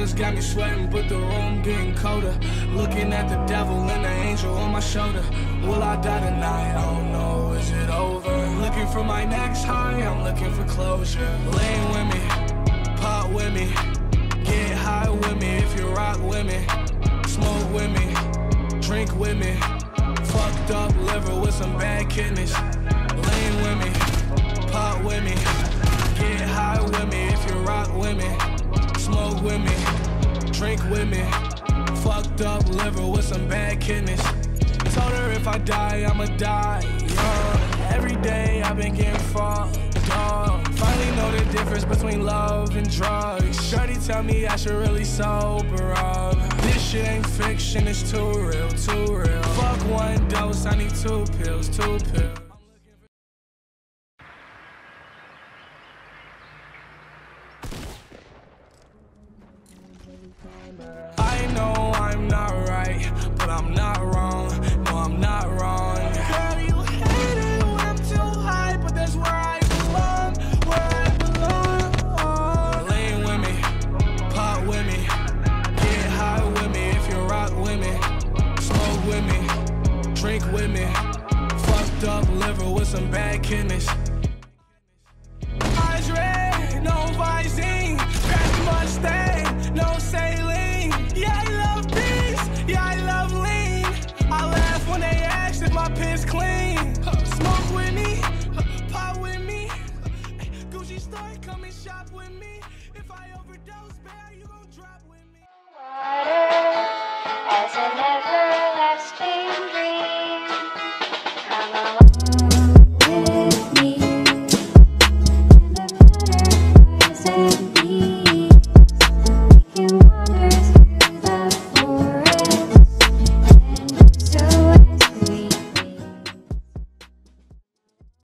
Feelings got me sweating, but the room getting colder. Looking at the devil and the angel on my shoulder. Will I die tonight? I don't know, is it over? Looking for my next high, I'm looking for closure. Lean with me, pop with me, get high with me if you rock with me. Smoke with me, drink with me, fucked up liver with some bad kidneys. Lean with me, pop with me, get high with me if you rock with me. Smoke with me, drink with me, fucked up liver with some bad kidneys. Told her if I die, I'ma die young. Every day I've been getting fucked up. Finally know the difference between love and drugs. Shorty tell me I should really sober up. This shit ain't fiction, it's too real, too real. Fuck one dose, I need 2 pills, 2 pills. I know I'm not right, but I'm not wrong. No, I'm not wrong. Girl, you hate it when I'm too high, but that's where I belong, where I belong. Lean with me, pop with me, get high with me if you rock with me. Smoke with me, drink with me, fucked up liver with some bad kidneys. Eyes red, no Visine, crash Mustang, no saline. Yeah, I love peace, yeah, I love lean. I laugh when they ask if my piss clean. Smoke with me, pop with me. Gucci store, come and shop with me. If I overdose, bear, you gon' drop with me.